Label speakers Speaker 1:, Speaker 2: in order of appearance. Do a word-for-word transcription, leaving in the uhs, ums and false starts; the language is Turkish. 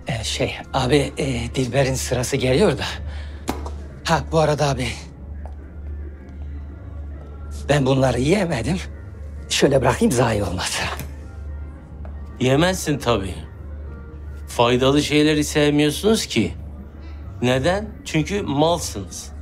Speaker 1: Ee, şey abi e, Dilber'in sırası geliyor da. Ha bu arada abi. Ben bunları yiyemedim. Şöyle bırakayım zayi olmaz.
Speaker 2: Yemezsin tabii. Faydalı şeyleri sevmiyorsunuz ki. Neden? Çünkü malsınız.